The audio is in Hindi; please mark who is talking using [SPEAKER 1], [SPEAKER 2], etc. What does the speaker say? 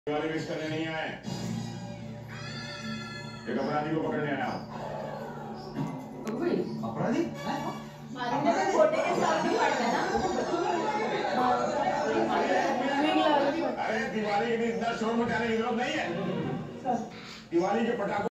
[SPEAKER 1] दिवाली विश करने नहीं आए, एक अपराधी को पकड़ने आया।
[SPEAKER 2] अपराधी?
[SPEAKER 3] छोटे के सामने पड़ता है ना।
[SPEAKER 1] अरे दिवाली के दिन इतना शोर मचाने की जरूरत नहीं है। दिवाली के पटाखों